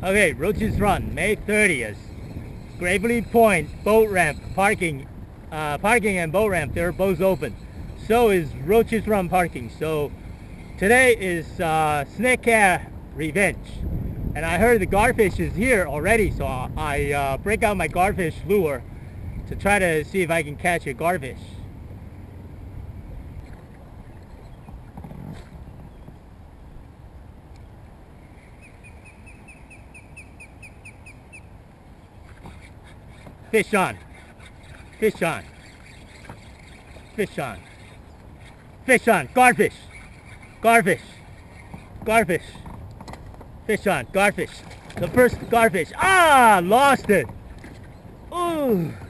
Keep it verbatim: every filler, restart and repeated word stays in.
Okay, Roaches Run, May thirtieth. Gravely Point boat ramp parking, uh, parking and boat ramp, they're both open. So is Roaches Run parking. So today is uh, snake hair revenge. And I heard the garfish is here already, so I uh, break out my garfish lure to try to see if I can catch a garfish. Fish on. Fish on. Fish on. Fish on. Garfish. Garfish. Garfish. Fish on. Garfish. The first garfish. Ah! Lost it. Ooh.